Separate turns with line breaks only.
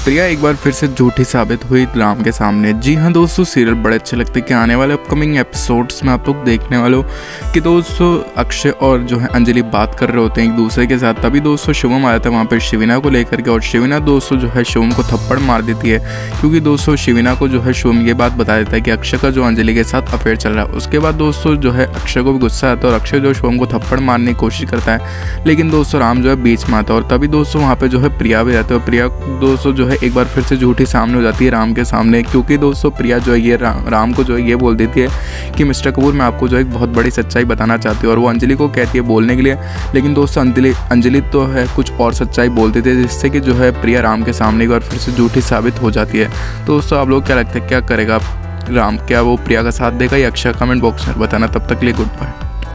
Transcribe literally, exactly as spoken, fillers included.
प्रिया एक बार फिर से झूठी साबित हुई राम के सामने। जी हाँ दोस्तों, सीरियल बड़े अच्छे लगते हैं कि आने वाले अपकमिंग एपिसोड्स में आप लोग देखने वाले हो कि दोस्तों अक्षय और जो है अंजलि बात कर रहे होते हैं एक दूसरे के साथ। तभी दोस्तों शिवम आया था वहाँ पर शिविना को लेकर के, और शिविना दोस्तों जो है शिवम को थप्पड़ मार देती है, क्योंकि दोस्तों शिविना को जो है शिवम ये बात बता देता है कि अक्षय का जो अंजलि के साथ अफेयर चल रहा है। उसके बाद दोस्तों जो है अक्षय को भी गुस्सा आता है और अक्षय जो शिवम को थप्पड़ मारने की कोशिश करता है, लेकिन दोस्तों राम जो है बीच में आता है। और तभी दोस्तों वहाँ पे जो है प्रिया भी रहती है, और प्रिया दोस्तों जो है एक बार फिर से झूठी सामने हो जाती है राम के सामने, क्योंकि दोस्तों प्रिया जो है ये रा, राम को जो है ये बोल देती है कि मिस्टर कपूर मैं आपको जो है एक बहुत बड़ी सच्चाई बताना चाहती हूँ, और वो अंजलि को कहती है बोलने के लिए, लेकिन दोस्तों अंजलि अंजलि तो है कुछ और सच्चाई बोल देती है, जिससे कि जो है प्रिया राम के सामने एक बार फिर से झूठी साबित हो जाती है। तो दोस्तों आप लोग क्या लगता है क्या करेगा राम, क्या वो प्रिया का साथ देगा या अक्षय? कमेंट बॉक्स में बताना। तब तक के लिए गुड बाय।